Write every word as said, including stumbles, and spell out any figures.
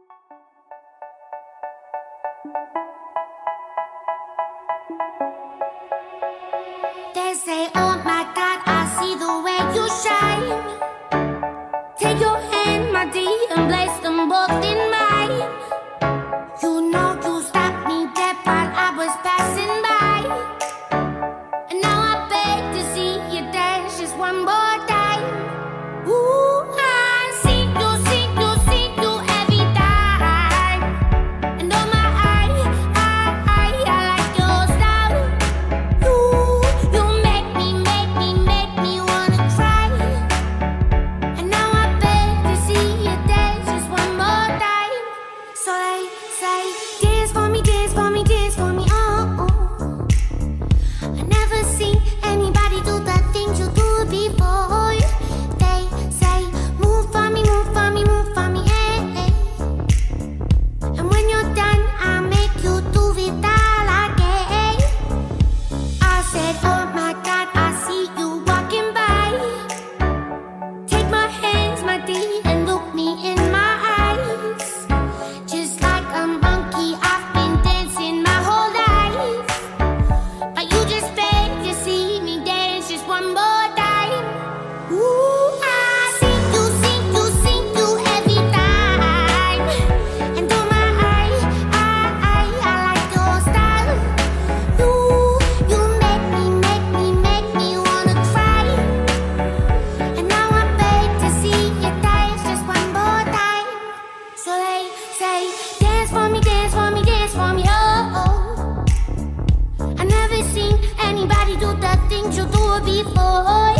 They say, oh my God, I see the way you shine. Take your hand, my dear, and place them both in mine. You know you stopped me dead while I was passing by. And now I beg to see you dance just one more time. Ooh, I see you, see you, see you every time. And oh my, I, I, I, I like your style. You, you make me, make me, make me wanna cry. And now I beg to see you dance just one more time. So they say, dance for me, dance for me, dance for me, oh, oh. I never seen anybody do the things you do before. They say, move for me, move for me, move for me, eh, eh. And when you're done, I'll make you do it all again. I said, oh my God, I see you walking by. Take my hands, my dear, and look me in my eyes. Just like a monkey, I've been dancing my whole life. But you just beg to see me dance just one more time. Ooh, I see you, see you, see you every time. And oh my, I, I, I, I like your style. You, you make me, make me, make me wanna cry. And now I beg to see you dance just one more time. So they say, dance for me, dance for me, dance for me, oh, oh. I never seen anybody do the things you do before.